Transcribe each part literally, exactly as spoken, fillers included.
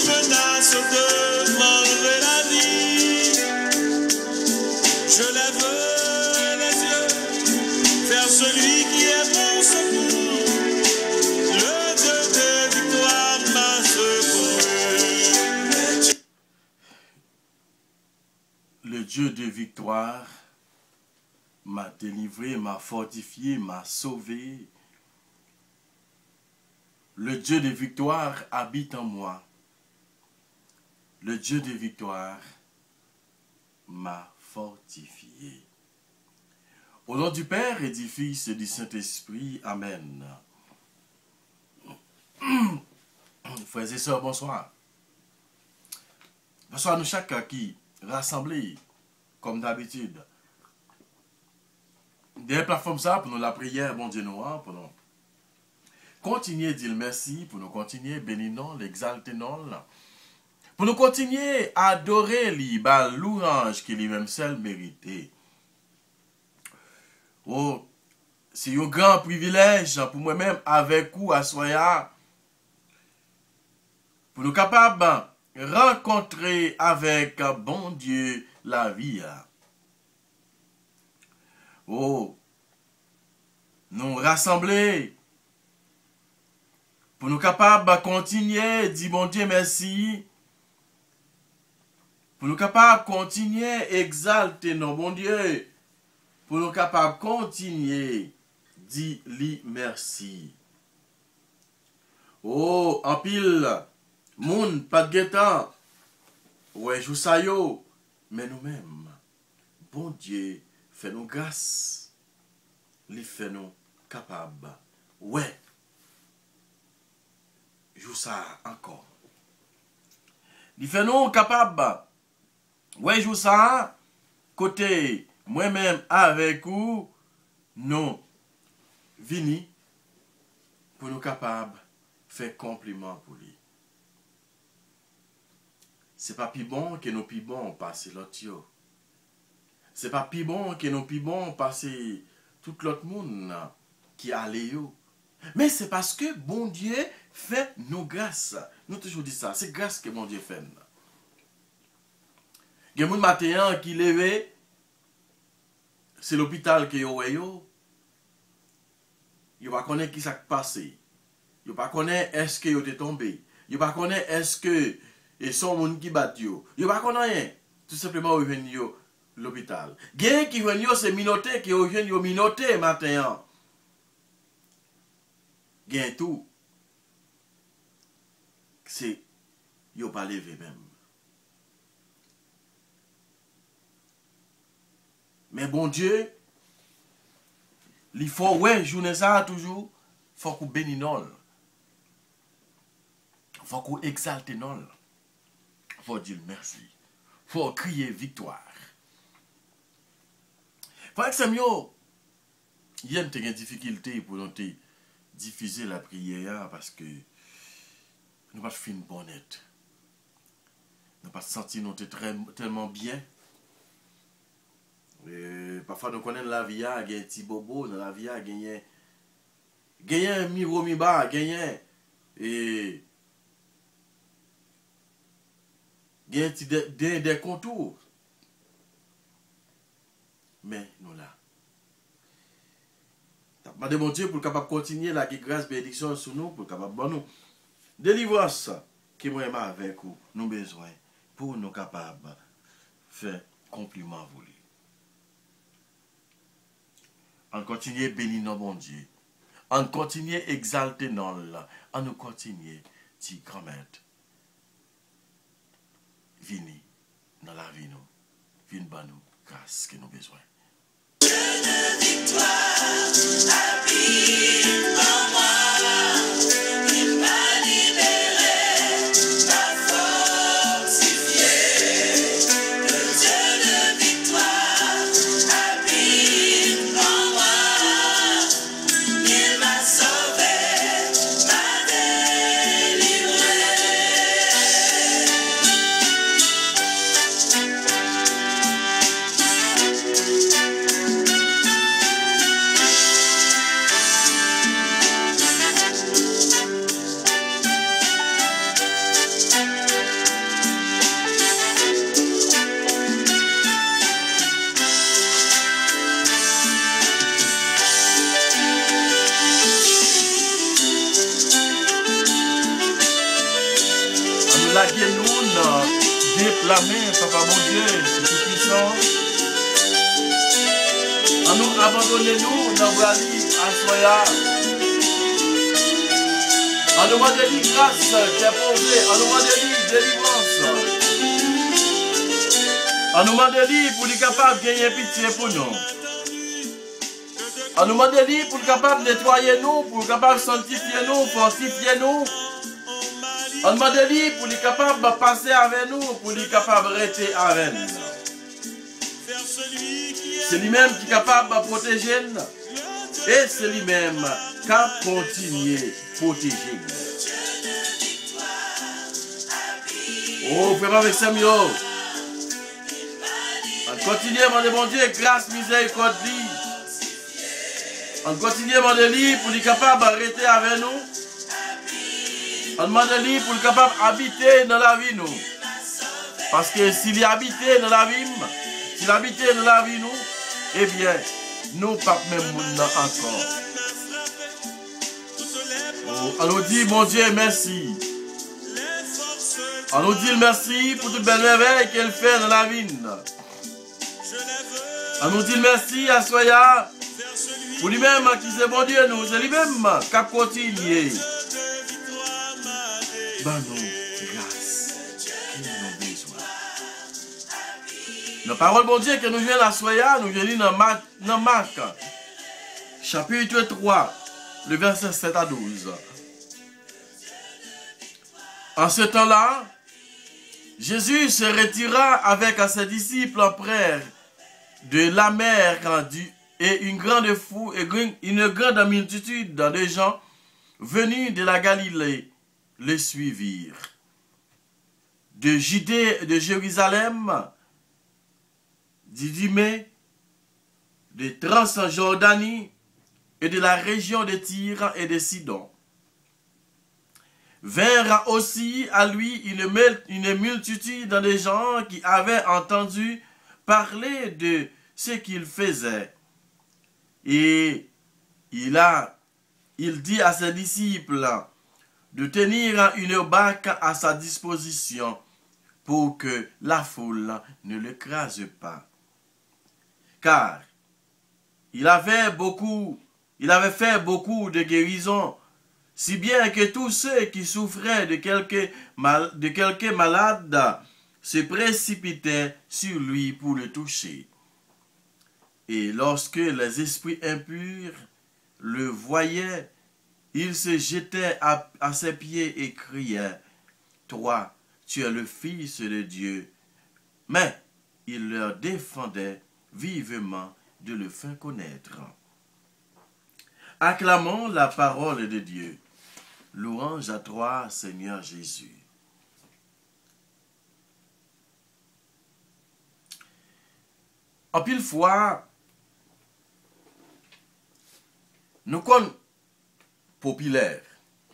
menace de m'enlever la vie. Je lève les yeux vers celui qui est mon secours. Le Dieu de victoire m'a secouru. Le Dieu de victoire m'a délivré, m'a fortifié, m'a sauvé. Le Dieu de victoire habite en moi. Le Dieu de victoire m'a fortifié. Au nom du Père et du Fils et du Saint-Esprit, Amen. Frères et sœurs, bonsoir. Bonsoir à nous chacun qui rassemblés, comme d'habitude, des plateformes ça pour nous la prière, bon Dieu nous, pour nous continuer à dire merci, pour nous continuer à bénir non, l'exalter non, pour nous continuer à adorer lui, bah, l'ouange qui lui-même seul mérité. Oh, c'est un grand privilège pour moi-même avec vous à soya, pour nous capables de rencontrer avec bon Dieu la vie. Oh, nous rassembler pour nous capables de continuer, dire bon Dieu merci, pour nous capables de continuer, exalter nos bon Dieu, pour nous capables de continuer, dire lui merci. Oh, en pile, moun, pas de guetan, ouais, jou sa yo, mais nous-mêmes, bon Dieu, fait nous grâce, lui fait nous capables, ouais, jou ça encore. Il fait nous capables, ouais, jou ça, côté, moi-même avec vous, nous, vini, pour nous capables, faire compliment pour lui. C'est pas plus bon que nous plus bon passer l'autre yo. C'est pas plus bon que nous plus bon passer tout l'autre monde qui allait yo. Mais c'est parce que bon Dieu fait nous grâce. Nous toujours dit ça, c'est grâce que bon Dieu fait. Il y a des matin qui levé, c'est l'hôpital qui yo yo. Yo pas connaître qui ça passé. Yo pas connaître est-ce que yo t'est tombé. Yo pas connaître est-ce que et son monde qui bat yo. Yo pas connaître rien. Tout simplement yo vinn yo l'hôpital. Gen qui vinn yo c'est minoté qui yo vinn yo minoté matin. Gen tout. C'est yo pas levé même. Mais bon Dieu, il faut ouais journée ça toujours, faut qu'on bénisse non. Faut qu'on exalte non. Faut dire merci. Faut crier victoire. Par exemple, il y a une difficulté pour nous diffuser la prière parce que nous pas fin bonnette. Nous pas sentir nous très tellement bien. Et parfois nous connaissons la vie, il y a un petit bobo dans la vie, il y a gagner un mi mi bas, gagner et gagner des des contours. Mais nous là. T'as demandé mon Dieu pour capable continuer la grâce bénédiction sur nous pour capable bon nous délivrance qui moi avec vous nous besoin pour nous capables faire compliment vous. On continue à bénir nos bon Dieu. On continue à exalter nos là. On nous continue à dire grand-mère. Vini dans la vie nous. Vini dans nous grâce que nous avons besoin. Dieu de victoire habite en moi. Il m'a libéré, m'a fortifié. Le Dieu de victoire habite en moi. Il m'a sauvé, m'a délivré. la guénoune, déclamer, papa mon Dieu, tout puissant. En nous abandonnez-nous dans Brali, à Soya. En nous demandez grâce qui est posée, en nous demandez délivrance. En nous demandez pour les capables de gagner pitié pour nous. En nous demandez pour les capables de nettoyer nous, pour les capables de sanctifier nous, fortifier nous. En nous demandez pour les capables de passer avec nous, pour les capables de rester avec nous. C'est lui-même qui est capable de protéger nous. Et c'est lui-même qui a continué à protéger nous. Oh, frère avec Samuel. On continue à demander mon Dieu, grâce, miséricorde. On continue à demander lui pour être capable d'arrêter avec nous. On demande lui pour être capable d'habiter dans la vie nous. Parce que s'il est habité dans la vie, s'il habitait dans la vie nous, eh bien, nous pas même monde encore. Oh, on nous dit, mon Dieu, merci. On nous dit merci pour toute belle merveille qu'elle fait dans la vie. On nous dit merci à Soya pour lui-même qui c'est bon Dieu nous, c'est lui-même qui a continué. Ben nous, grâce, qu'il nous a besoin. La parole bon Dieu que nous venons à Soya, nous venons dans Marc, dans Marc, chapitre trois, le verset sept à douze. En ce temps-là, Jésus se retira avec ses disciples près de la mer et une grande foule et une grande multitude de gens venus de la Galilée les suivirent. De Judée, de Jérusalem, d'Idumée, de Transjordanie et de la région de Tyr et de Sidon. Vinrent aussi à lui une, une multitude de gens qui avaient entendu parler de ce qu'il faisait. Et il, a, il dit à ses disciples de tenir une barque à sa disposition pour que la foule ne l'écrase pas. Car il avait beaucoup, il avait fait beaucoup de guérisons, si bien que tous ceux qui souffraient de quelque, mal, de quelque malade se précipitaient sur lui pour le toucher. Et lorsque les esprits impurs le voyaient, ils se jetaient à, à ses pieds et criaient, « Toi, tu es le Fils de Dieu. » Mais il leur défendait vivement de le faire connaître. Acclamons la parole de Dieu. Louange à toi, Seigneur Jésus. En pile fois, nous sommes populaires.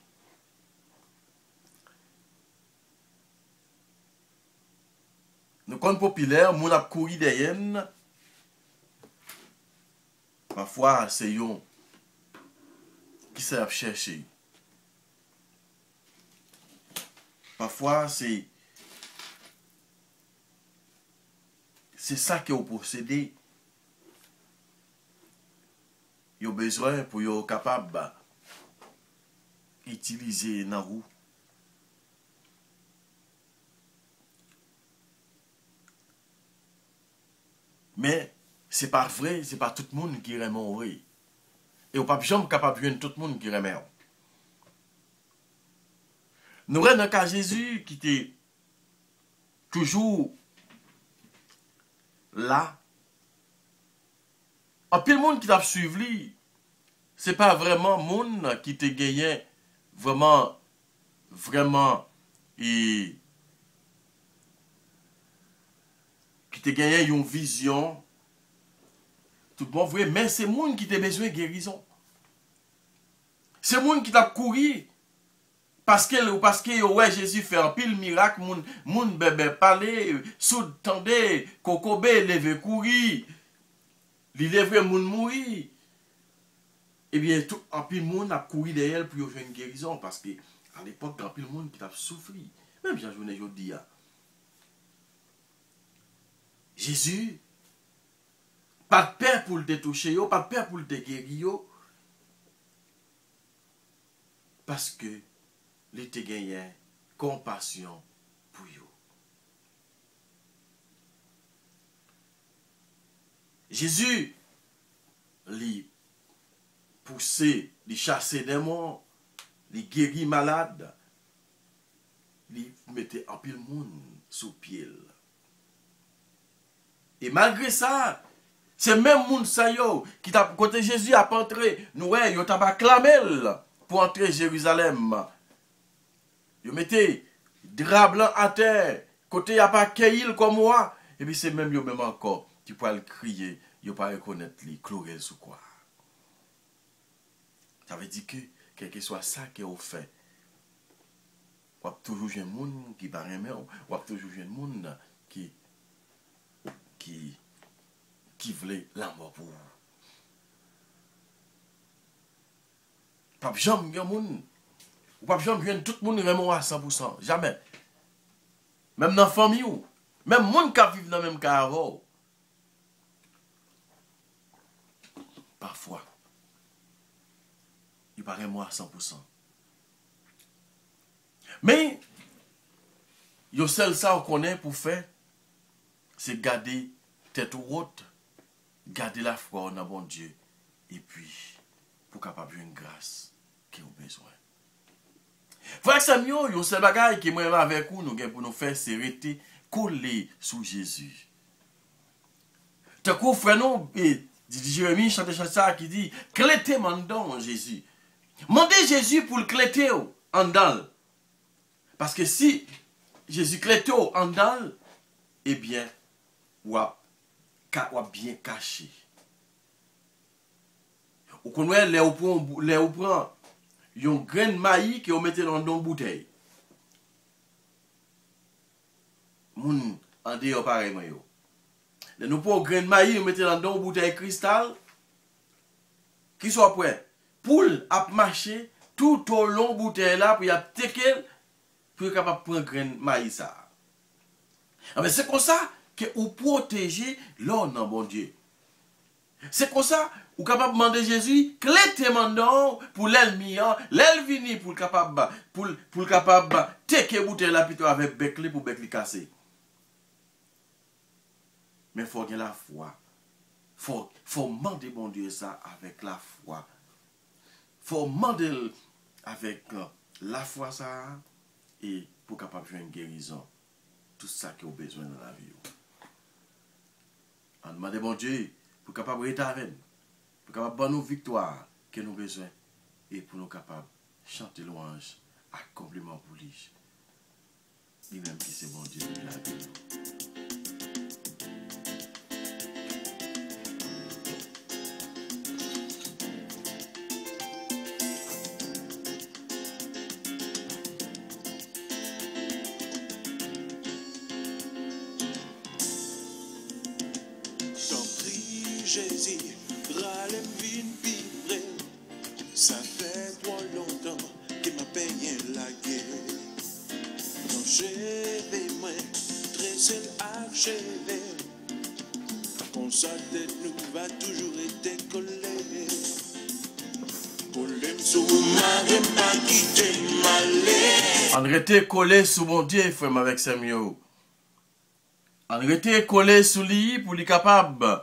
Nous sommes populaires, nous avons couru derrière. Parfois, c'est eux qui savent chercher. Parfois, c'est c'est ça que vous possédez. Vous avez besoin pour être capable d'utiliser dans vous. Mais ce n'est pas vrai, ce n'est pas tout le monde qui aime mourir. Et vous n'êtes pas jamais capable de tout le monde qui aime. Nous avons un cas Jésus qui était toujours là. En pile monde qui t'a suivi, ce n'est pas vraiment monde qui t'a gagné vraiment, vraiment, et qui t'a gagné une vision. Tout bon vrai, mais c'est monde qui t'a besoin de guérison. C'est monde qui t'a couru. Parce que, parce que ouais, Jésus fait un pile miracle, moun, moun bébé parler, soud tendé, kokobé, levé courir, li levé moun mourir. Eh bien, un pile moun a couru derrière pour faire une guérison, parce que à l'époque, un pile moun qui a souffert. Même bien, je vous dis, Jésus, pas de peur pour te toucher, pas de peur pour te guérir, parce que il te gagné compassion pour vous. Jésus, il poussé, il chassé des morts, il guérit malade, il mettait un pile monde sous pied. Et malgré ça, c'est même monde ça yo qui t'a côté Jésus a pas entré, nous ouais, yo t'a pas clamé pour entrer à Jérusalem. Yo mettait drap blanc à terre, côté y a pas cueilli comme moi, et puis c'est même yo même encore qui peut le crier, yo pas reconnaître lui, clouer sous quoi. Ça veut dire que quel que soit ça que vous fait, vous avez toujours un monde qui va aimer, vous avez toujours un monde qui qui qui voulait la mort pour vous. Pas jamais un monde, ou pas jamais tout le monde vraiment à cent pour cent, jamais. Même dans la famille, même monde qui vit dans le même cas avant. Parfois, il paraît moi à cent pour cent. Mais, yo seul ça qu'on connaît pour faire, c'est garder tête haute, garder la foi dans bon Dieu, et puis, pour capable une grâce qui a besoin. Frère Samuel, yo seul bagage qui moi avec vous, nous pour nous faire, c'est rester collé sous Jésus. T'as quoi, frère, non, et Jérémie chante ça qui dit, clété mandon Jésus. Mandez Jésus pour le cléter en dalle. Parce que si Jésus clété en dalle, eh bien, ou a bien caché. Ou qu'on voit les ou prend les ou prend yon grain de maïs que on mettait dans une bouteille. Moun en dehors pareil moi yo. Les nous prend grain de maïs on mettait dans une bouteille cristal qui soit prêt. Poule a marché tout au long bouteille là pour y a tekel pour capable prendre grain de maïs ça. Mais c'est comme ça que vous protégez l'homme dans bon Dieu. C'est comme ça ou capable de demander Jésus clé mandon pour l'ennemi, l'el vini pour capable pour pour capable teke bouteille là plutôt avec bec pour bec li casser. Mais faut qu'il y ait la foi. Faut faut demander bon Dieu ça avec la foi. Faut demander avec la foi ça et pour capable faire une guérison tout ça que vous avez besoin dans la vie. On demande bon Dieu pour capable rétablir, pour capable donner nos victoires que nous avons besoin et pour nous capables chanter louange à compliment pour lui. Lui-même qui c'est bon Dieu qui l'a dit. Jésus, râle vin vivre. Ça fait trop longtemps qu'il m'a payé la guerre. Non, je vais moi, très seul achevé. Comme ça, tête nous va toujours être collé. Pour l'aime sous ma reine, pas quitter malé. On rete collé sous mon Dieu, frère, avec Samuel. On rete collé sous lui pour lui capable.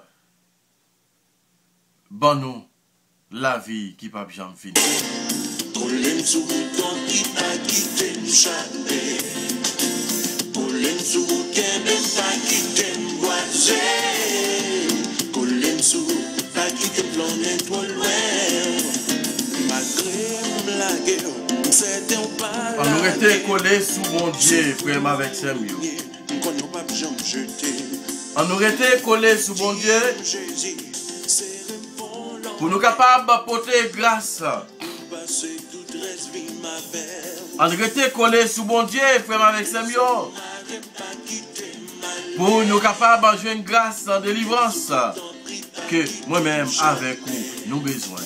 Bon nous, la vie qui pas bien finir. Collem sous bouton qui pas quitté m'chaler. Collem sous bouton pas quitté m'boiser. Collem sous pas quitté planète trop loin. Malgré m'laguer, c'était un pas. On aurait été collé sous mon Dieu, frère, avec Samuel. On aurait été collé sous mon Dieu. Pour nous capables d'apporter grâce. On était collé sous bon Dieu, frère avec Samuel. Pour nous capables de jouer une grâce en délivrance. Que moi-même, avec vous, nous besoin.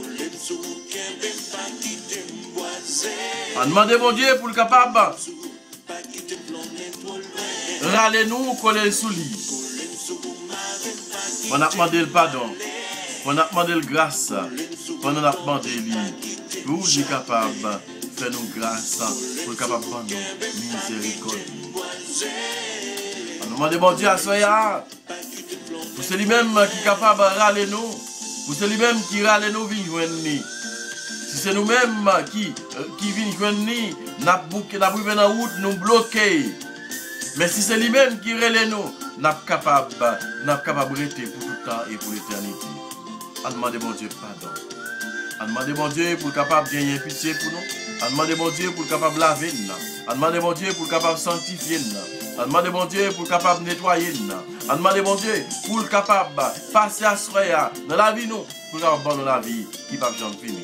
On demande bon Dieu pour le capable Râlez-nous, collez sous lit. On a demandé le pardon. On a demandé le grâce. On a demandé lui. Pour lui capable de faire nous grâce. Pour capable de nous miséricorde. On a demandé bon Dieu à soya. Pour c'est lui-même qui est capable de râler nous. Pour c'est lui-même qui râle nous vient joindre nous. Si c'est nous-mêmes qui, euh, qui viennent joindre nous, n'a privé dans la route, nous bloquer. Mais si c'est lui-même qui râle nous, nous sommes capables de rester pour tout le temps et pour l'éternité. On demande bon Dieu pardon. On demande bon Dieu pour capable de gagner pitié pour nous. On demande bon Dieu pour capable de laver nous. On demande bon Dieu pour capable de sanctifier nous. On demande bon Dieu pour capable de nettoyer nous. On demande bon Dieu pour capable de passer à soya dans la vie nous. Pour capable dans la vie qui ne va jamais finir.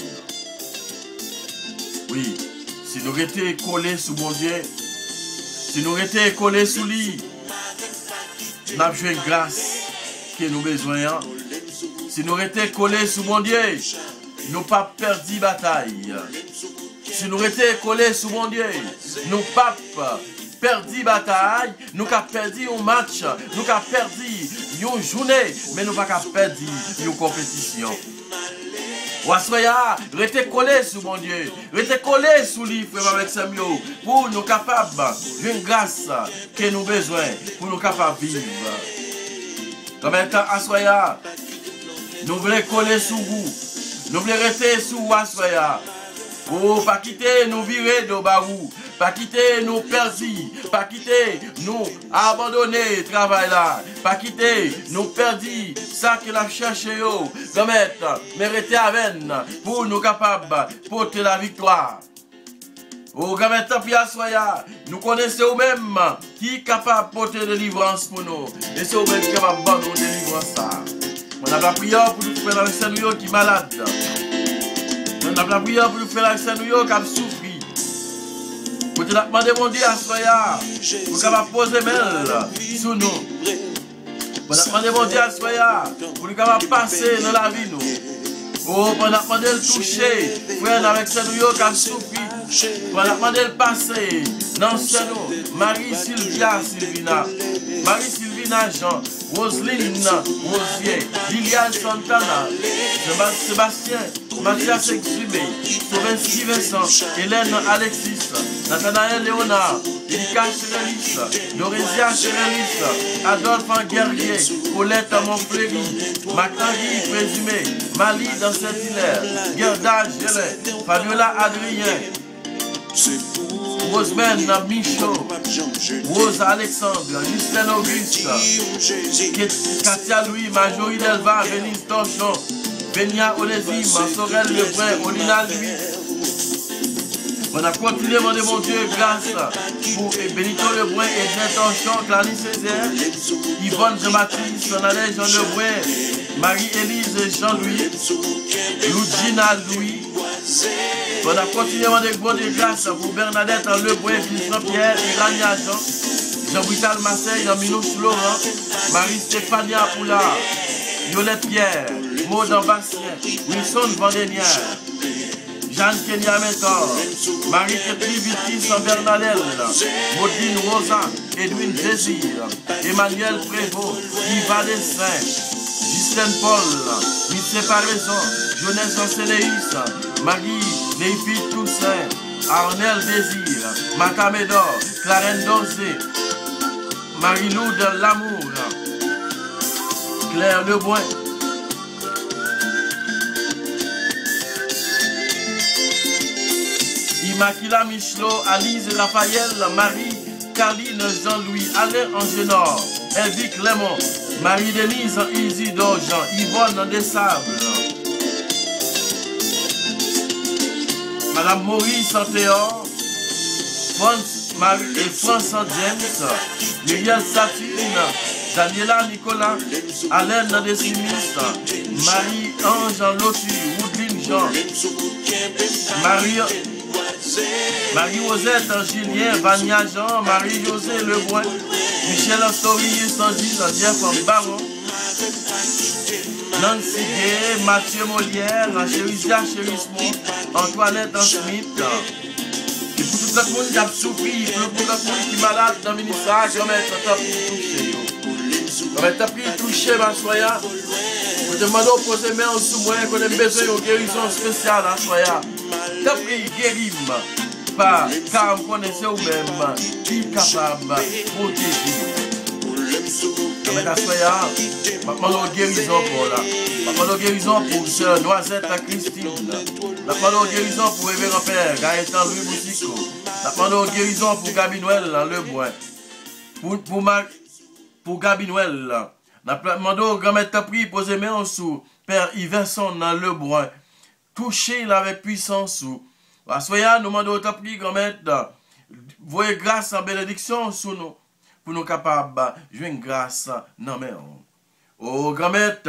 Oui, si nous étions collés sous bon Dieu, si nous étions collés sous lui, nous avons joué grâce que nous avons besoin. Si nous étions collés sous mon Dieu, nous n'avons pas perdu bataille. Si nous étions collés sous mon Dieu, nous n'avons pas perdu bataille. Nous n'avons pas perdu un match. Nous n'avons pas perdu une journée. Mais nous n'avons pas perdu une compétition. Wassoya, restez collés sous mon Dieu. Restez collés sous lui, frère avec Samuel. Pour nous capables d'une grâce que nous avons besoin. Pour nous capables de vivre. Comme étant Assoya. Nous voulons coller sous vous. Nous voulons rester sous Wassoya. Oh, pas quitter nous virer de Barou. Pas quitter nous perdre. Pas quitter nous abandonner le travail là. Pas quitter nous perdre ça que nous avons cherché. Mais rester avec nous pour nous capables de porter la victoire. Oh, Gamet Soya, nous connaissons nous-mêmes qui est capable de porter de délivrance pour nous. Et c'est nous-mêmes qui est capable de donner délivrance. On a la prière pour nous faire avec ces nous qui est malade. On a la prière pour nous faire avec ces nous qui a souffert. Pour te demander mon Dieu à Soya, pour capable poser main sur nous. Pour te demander mon Dieu à Soya, pour nous capable passer dans la vie nous. Oh, pour nous demander le toucher, frère avec ces nous qui a souffert. Pour nous demander le passer dans ce nous. Marie-Sylvia Sylvina, Marie-Sylvina Jean, Roseline Rosier, Liliane Santana, Sébastien, Mathias Exhumé, Sovenski Vincent, Hélène Alexis, Nathanaël Léonard, Erika Cherelis, Dorésia Cherelis, Adolphe Guerrier, Paulette Montfléry, Mactanguy Présumé, Mali dans Saint-Hilaire, Gerda Gelin, Fabiola Adrien, Rosemène Michaud, Rose Alexandre, Justin Auguste, Katia Louis, Majorie Delva, Venise Torchon, Benia Onésime, Sorel Lebrun, Olina Louis. On a continué à demander mon Dieu grâce pour Benito Lebrun, Edna Torchon, Clarisse Césaire, Yvonne Jean-Baptiste, Sonalais Jean Lebrun, Marie-Élise Jean-Louis, Lugina Louis. On a continué à demander bon Dieu grâce pour Bernadette Lebrun, Vincent Pierre, Irania Jean, Jean-Brital Marseille, Minos Laurent, Marie-Stéphania Poulard, Violette Pierre, Maud Bastien, Wilson Vandénière, Jeanne Kenya Mentor, Marie-Catherine Vitis en Bernadette, Maudine Rosa, Edwin Désir, Emmanuel Prévost, Yva Dessin, Justine Paul, Mille Séparaison, Jeunesse Ancéléus, Marie Néfi Toussaint, Arnel Désir, Macamédor, Clarence Dosé, Marie-Lou de l'Amour, Claire Lebrun, Immaculata Michelot, Alice Raphaël, Marie, Carline Jean-Louis, Alain Angénor, Elvic Clément, Marie-Denise Isidore Jean, Yvonne Desables, Madame Maurice Santéor, France Marie et François James, Muriel Saturne, Daniela Nicolas, Alain Desimis, Marie-Ange Lotu, Woodline Jean, Marie Marie-Rosette Julien, Vania Jean, Marie-José Lebrun, Michel Astori, Sandine, Jeff Baron, Nancy Gay, Mathieu Molière, Chérisia Chérismont, Antoinette Smith, et pour toute l'autre monde qui a souffert, pour l'autre monde qui est malade dans le ministère, grand-mère, t'as pris toucher. Grand-mère, t'as pris toucher, ma soya. Je te demande de poser mes mains sous moi, qu'on ait besoin d'une guérison spéciale, ma soya. T'as pris guéris-moi. Pas, car vous connaissez vous-même, qui est capable de protéger. Mais la soya, je demande de guérison pour là. Je demande de guérison pour sœur Noisette à Christine. Je demande de guérison pour Révérend Père, Gaëtan Louis Boutico. Je demande de guérison pour Gabi Noël, le bois. Pour, pour, ma, pour Gabi Noël. Je demande de grand-mère ta prière, poser mes mains sous Père Yverson dans le bois. Touchez-le avec puissance sous. Soya, nous demandons ta prière, grand-mère. Voyez grâce en bénédiction sur nous. Pour nous capables de jouer une grâce dans mes mains. Oh, grand-mère,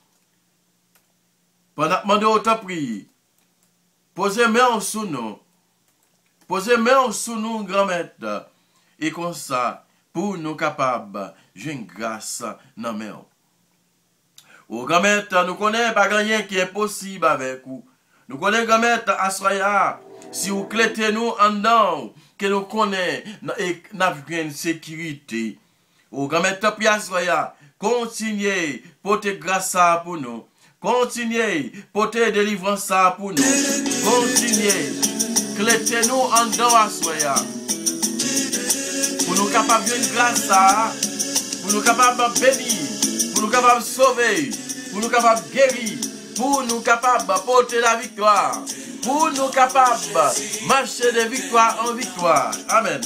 pendant que nous ta prière, posez main sur nous. Posez main sur nous, grand-mère. Et comme ça, pour nous capables de jouer une grâce dans mes mains. Oh, grand-mère, nous connaissons pas rien qui est possible avec vous. Nous connaissons, grand-mère, à Soya, si vous clétez nous en dedans, que nous connaissons et nous avons une sécurité. Oh, grand-mère, tapis à Soya, continuez, porter grâce pour nous. Continuez, porter délivrance pour nous. Continuez, clétez nous en dedans à Soya. Pour nous capables de grâce, pour nous capables de bénir, pour nous capables de sauver, pour nous capables de guérir, pour nous capables de porter la victoire, pour nous capables de marcher de victoire en victoire. Amen.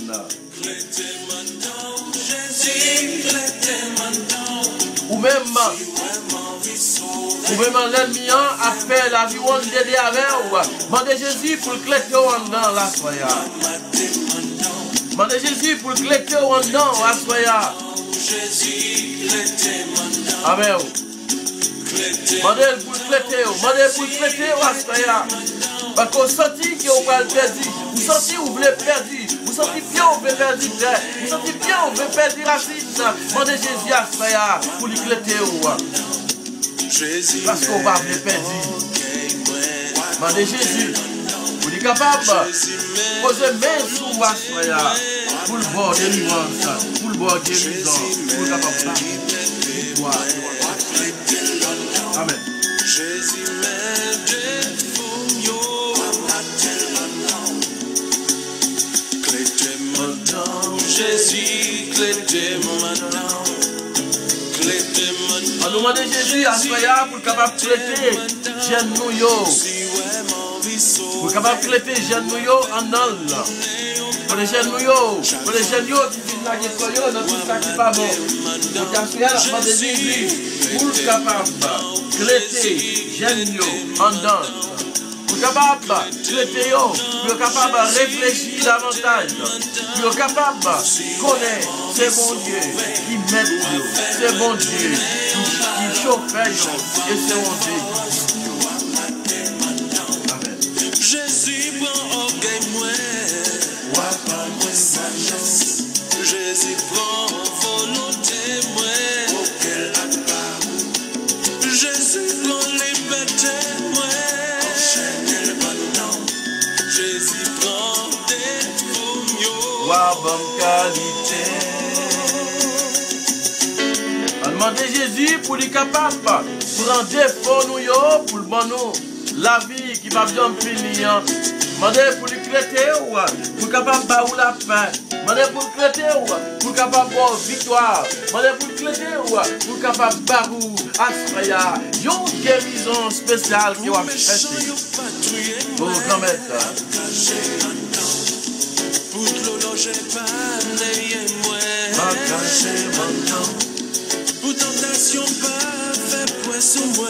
Ou même, ou même l'ennemi a fait la vie on dédé avec ou demandez Jésus pour le cléter en dedans la soya. Demandez Jésus pour le cléter en dedans la soya. Amen. Demandez pour le cléter, demandez pour le cléter la soya. Parce qu'on sentit qu'on va le perdre, vous sentez vous voulez perdre, vous sentez bien on veut perdre, vous sentez bien on veut perdre racine. Demandez Jésus à soya pour le cléter. Parce qu'on va le perdre. Demandez Jésus pour être capable de poser main sur la soya pour le bord de délivrance, pour le bord de guérison, pour le capable de victoire. Amen. Jésus clété mon maintenant. On demande Jésus à Soya pour capable de cléter jeune nous yo. Pour capable de cléter jeune nous yo en ol. Pour les jeunes nous yo, pour les jeunes yo qui viennent la guerre yo dans tout ça qui pas bon. Donc à Soya la demande Jésus pour capable de cléter jeune yo en ol. Pour capable de cléter yo, pour capable de réfléchir davantage. Pour capable de connaître c'est bon Dieu qui met Dieu, c'est bon Dieu qui, qui chauffe et c'est bon Dieu. Amen. Jésus prend orgueil moi, Jésus prend volonté moi, Jésus prend liberté moi, Jésus prend défaut wa bonne qualité. Demandez Jésus pour lui capable pour en défaut nous yo pour le bon nous la vie qui va bien finir. Demandez pour lui cléter ou pour capable ba ou la fin. Demandez pour cléter ou pour capable avoir victoire. Demandez pour cléter ou pour capable barou asfaya. Yon guérison spéciale qui va faire. Pour grand-mère. Pour le loger pas n'ayez moi. Cacher maintenant. Pour tentation pas fait point sur moi.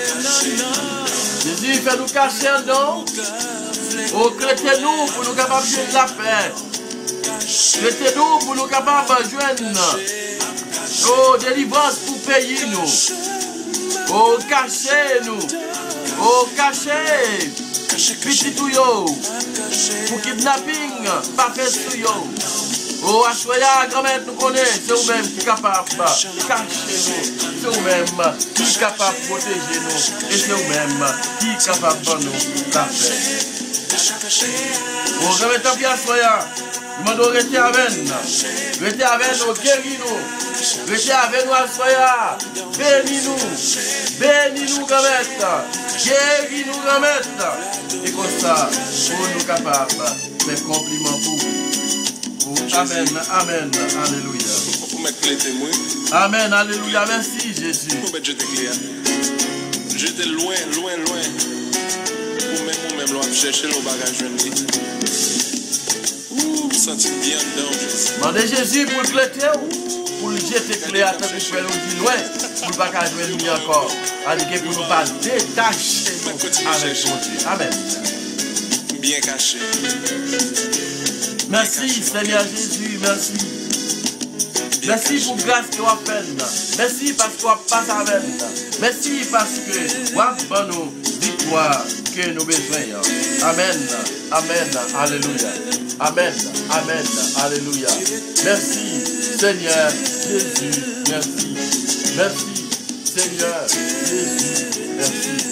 Jésus fait nous cacher un don. Oh, clétez-nous pour nous capables de jouer la paix. Clétez-nous pour nous capables de joindre. Oh, délivrance pour payer nous. Oh, cachez-nous. Oh, cachez. Petit tout yo. Pour kidnapping, pas fait sur yo. Oh, à Soya, grand-mère, nous connaissons, c'est vous-même qui est capable de cacher nous, c'est vous-même qui est capable de protéger nous, et c'est vous-même qui est capable de nous la faire. Bon, je vais t'en pied à soya. Je vais rester avec nous. Rester avec nous, guéris-nous. Rester avec nous à soya. Bénis-nous. Bénis-nous, grand-mère. Guéris-nous, grand-mère. Et comme ça, pour nous capables de faire compliment pour vous. Amen, amen, alléluia. Amen, alléluia, merci Jésus. J'étais loin, loin, loin. Ou même, ou même, l'on chercher le bagage. Ouh, je sens bien dedans. Mandez Jésus pour le cléter ou pour le jeter clé à temps pour faire nous loin, pour ne pas jouer lui encore. Avec pour nous pas détacher avec mon Dieu. Amen. Bien caché. Merci Seigneur Jésus, merci. Merci pour la grâce que tu as faite. Merci parce que tu as passé avec nous. Merci parce que tu as fait nous victoire que nous besoin. Amen. Amen. Alléluia. Amen. Amen. Alléluia. Merci Seigneur Jésus. Merci. Merci Seigneur Jésus. Merci.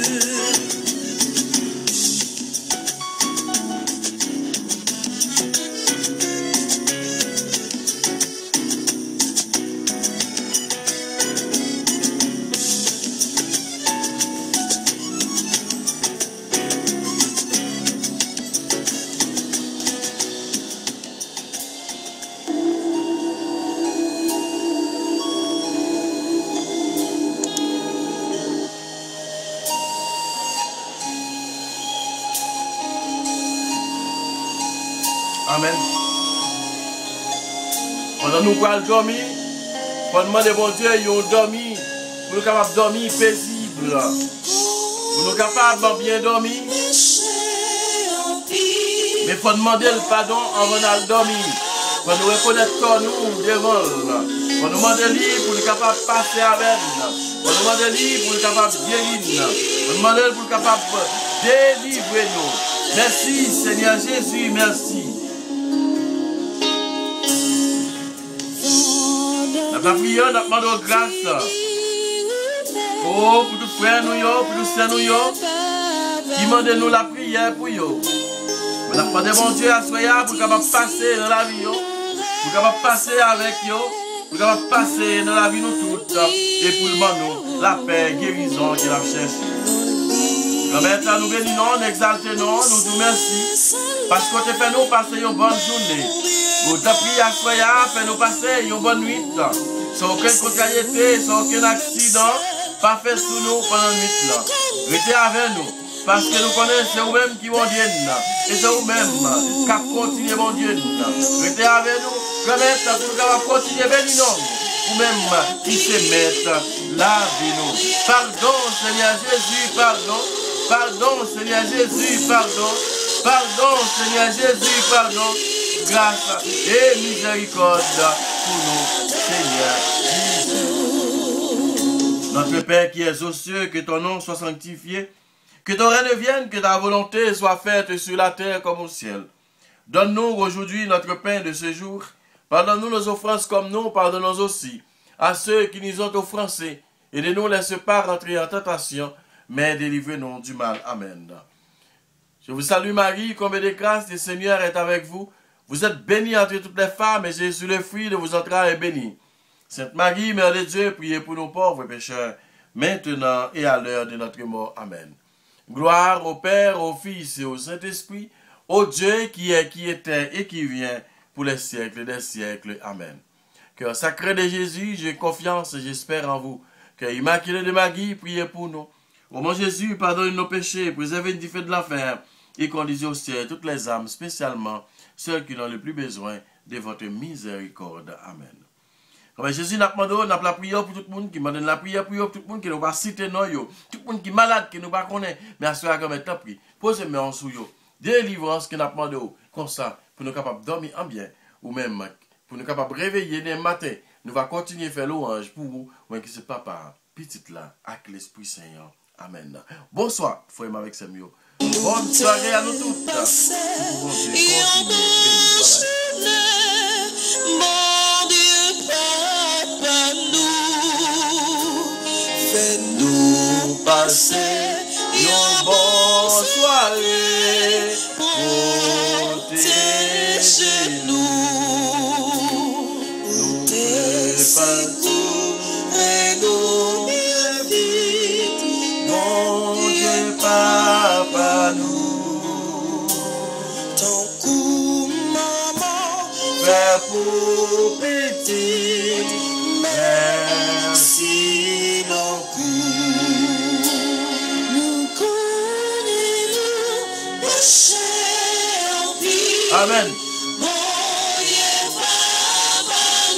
Amen. Pendant nous pouvons dormir, pour demander bon Dieu, ils ont dormi, pour nous capables de dormir paisible, pour nous capables de bien dormir. Mais il faut demander le pardon avant de dormir. Pour nous reconnaître que nous devant. Pour nous demander lui pour nous capables de passer avec nous. Pour nous demander lui pour nous capables de guérir. Pour nous demander pour nous capables de délivrer nous. Merci Seigneur Jésus, merci. Nous avons prié, nous avons demandé grâce. Oh, pour tous frères nous, pour tous sœurs nous, qui demandent nous la prière pour eux. Nous avons demandé mon Dieu à soya pour capable passer dans la vie, pour capable passer avec eux, pour capable passer dans la vie nous toutes, et pour nous la paix, guérison qu'il a cherché. Grand-mère, nous bénissons, nous exaltons, nous disons merci, parce que tu fait nous passer une bonne journée. Nous t'as prié à soya, fait nous passer une bonne nuit. Sans aucune contrariété, sans aucun accident, pas fait sous nous pendant la nuit là. Restez avec nous, parce que nous connaissons, c'est vous-même qui vont Dieu, et c'est vous-même qui continuez mon Dieu. Restez avec nous, permettez pour nous continuer à bénir nous, vous-même qui se mettent la vie nous. Pardon Seigneur Jésus, pardon, pardon Seigneur Jésus, pardon, pardon Seigneur Jésus, pardon. Grâce et miséricorde pour nous, Seigneur Jésus. Notre Père qui es aux cieux, que ton nom soit sanctifié, que ton règne vienne, que ta volonté soit faite sur la terre comme au ciel. Donne-nous aujourd'hui notre pain de ce jour. Pardonne-nous nos offenses comme nous pardonnons aussi à ceux qui nous ont offensés. Et ne nous laisse pas rentrer en tentation, mais délivre-nous du mal. Amen. Je vous salue Marie, comblée de grâce, le Seigneur est avec vous. Vous êtes bénie entre toutes les femmes, et Jésus, le fruit de vos entrailles, est béni. Sainte Marie, Mère de Dieu, priez pour nos pauvres pécheurs, maintenant et à l'heure de notre mort. Amen. Gloire au Père, au Fils et au Saint-Esprit, au Dieu qui est, qui était et qui vient, pour les siècles des siècles. Amen. Cœur sacré de Jésus, j'ai confiance et j'espère en vous. Cœur immaculé de Marie, priez pour nous. Ô mon Jésus, pardonne nos péchés, préservez du feu de l'enfer, et conduisez au ciel toutes les âmes, spécialement ceux qui ont le plus besoin de votre miséricorde. Amen. Comme Jésus n'a demandé, n'a la prière pour tout le monde, qui m'a donné la prière pour tout le monde, qui nous va citer nous, tout le monde qui est malade, qui nous va connaître, mais à ce moment là comme pris, posez-moi en sous yo, délivrance qui n'a demandé, comme ça, pour nous capables de dormir en bien, ou même pour nous capables de réveiller les matins, nous va continuer à faire louange pour vous, ou qui se papa, petite là, avec l'Esprit Saint. Amen. Bonsoir, frère avec Samuel. Bonne soirée à nous toutes. Mon Dieu, papa nous, fais-nous passer une bonne soirée.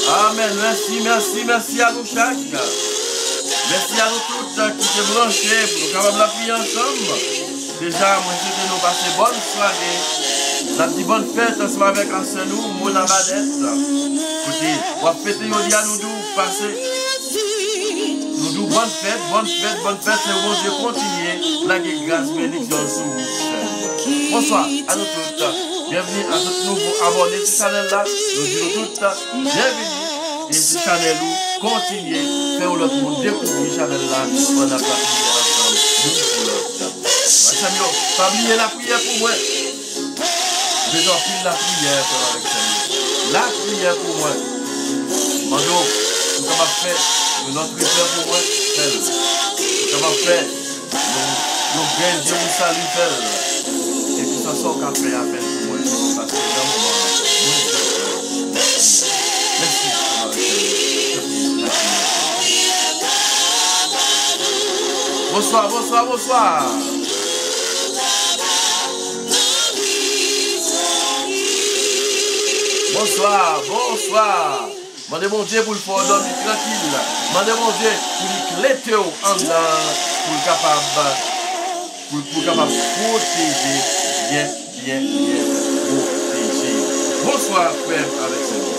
Amen. Merci, merci, merci à nous chaque. Merci à nous toutes qui sont branchés pour nous capables de la prier ensemble. Déjà, moi, je vais nous passer bonne soirée. La petite bonne fête ensemble avec nous, Mona Badette. Écoutez, on va fêter aujourd'hui à nous deux, passer. Nous deux, bonne fête, bonne fête, bonne fête. Et bon Dieu, continuer. La grâce, bénédiction sur vous. Bonsoir à nous toutes. Bienvenue à ce nouveau abonné de ce channel-là. Nous disons toutes, bienvenue. Et ce channel-là, continuez. Faire l'autre monde découvrir ce channel-là. On a pas ensemble. Samuel, pas oublier la prière pour moi. Je dois faire la prière avec Samuel. La prière pour moi. Mando, ce qu'on va faire, notre prière pour moi, fais-le. Ce qu'on va faire, nous bien Dieu vous salue, fais-le. Et puis ça sort qu'à faire appel pour moi. Parce que dans le moment, merci. Merci. Bonsoir, bonsoir, bonsoir. Bonsoir, bonsoir. Mandez mon Dieu pour le faire dormir tranquille. Mandez mon Dieu pour le cléter en dedans, pour le capable, pour, pour capable protéger, bien, bien, bien protéger. Bonsoir, frère, avec vous.